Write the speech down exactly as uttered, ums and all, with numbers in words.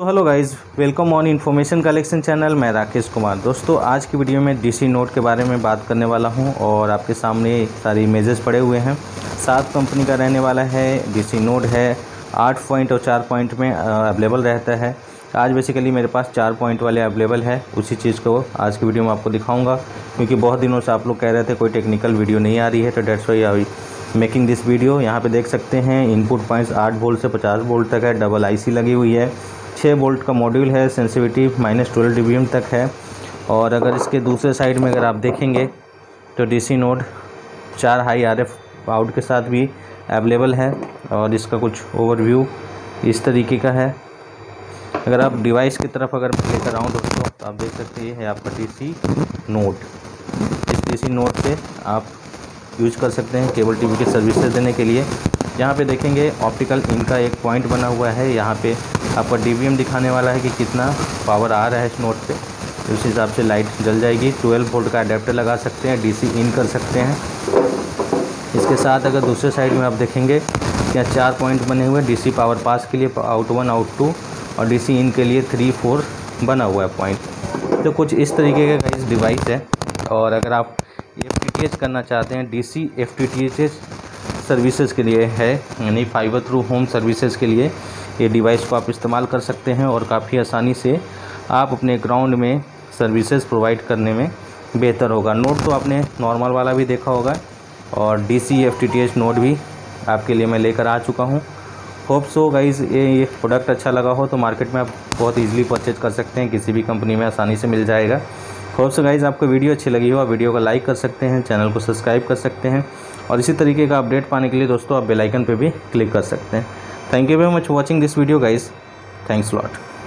तो hello guys, welcome on information collection channel. मैं राकेश कुमार। दोस्तों, आज की वीडियो में डीसी नोट के बारे में बात करने वाला हूं और आपके सामने सारी इमेजेस पड़े हुए हैं। सात कंपनी का रहने वाला है। डीसी नोट है, आठ पॉइंट और चार पॉइंट में अवेलेबल रहता है। आज बेसिकली मेरे पास चार पॉइंट वाले अवेलेबल है। उसी चीज़ को आज की वीडियो में आपको दिखाऊँगा, क्योंकि बहुत दिनों से आप लोग कह रहे थे कोई टेक्निकल वीडियो नहीं आ रही है, तो that's why I making this video. यहाँ पे देख सकते हैं इनपुट पॉइंट्स आठ वोल्ट से पचास वोल्ट तक है। डबल आईसी लगी हुई है। छः वोल्ट का मॉड्यूल है। सेंसिटिविटी माइनस ट्वेल्व डीबीएम तक है। और अगर इसके दूसरे साइड में अगर आप देखेंगे तो डीसी नोट चार हाई आरएफ आउट के साथ भी अवेलेबल है। और इसका कुछ ओवरव्यू इस तरीके का है। अगर आप डिवाइस की तरफ अगर मैं लेकर आऊँ दोस्तों, तो आप देख सकते हैं ये है आपका डीसी नोट। इस डीसी नोट से आप यूज कर सकते हैं केबल टीवी के सर्विसेज देने के लिए। यहाँ पे देखेंगे ऑप्टिकल इन का एक पॉइंट बना हुआ है। यहाँ पे आपका डीवीएम दिखाने वाला है कि कितना पावर आ रहा है इस नोट पे। उस हिसाब से लाइट जल जाएगी। ट्वेल्व वोल्ट का अडेप्टर लगा सकते हैं, डीसी इन कर सकते हैं। इसके साथ अगर दूसरे साइड में आप देखेंगे क्या चार पॉइंट बने हुए हैं। डीसी पावर पास के लिए आउट वन आउट टू और डीसी इन के लिए थ्री फोर बना हुआ है पॉइंट। तो कुछ इस तरीके का इस डिवाइस है। और अगर आप एफ टी टी एच करना चाहते हैं, DC F T T H services के लिए है, यानी फाइबर थ्रू होम सर्विसेज के लिए ये डिवाइस को आप इस्तेमाल कर सकते हैं। और काफ़ी आसानी से आप अपने ग्राउंड में सर्विसेज प्रोवाइड करने में बेहतर होगा। नोट तो आपने नॉर्मल वाला भी देखा होगा और DC F T T H node भी आपके लिए मैं लेकर आ चुका हूँ। होप सो गाइज़ ये ये प्रोडक्ट अच्छा लगा हो तो मार्केट में आप बहुत ईजिली परचेज कर सकते हैं। किसी भी कंपनी में आसानी से मिल जाएगा। होप सो गाइज़ आपको वीडियो अच्छी लगी हो, आप वीडियो को लाइक कर सकते हैं, चैनल को सब्सक्राइब कर सकते हैं। और इसी तरीके का अपडेट पाने के लिए दोस्तों आप बेल आइकन पे भी क्लिक कर सकते हैं। Thank you very much for watching this video guys. Thanks lot.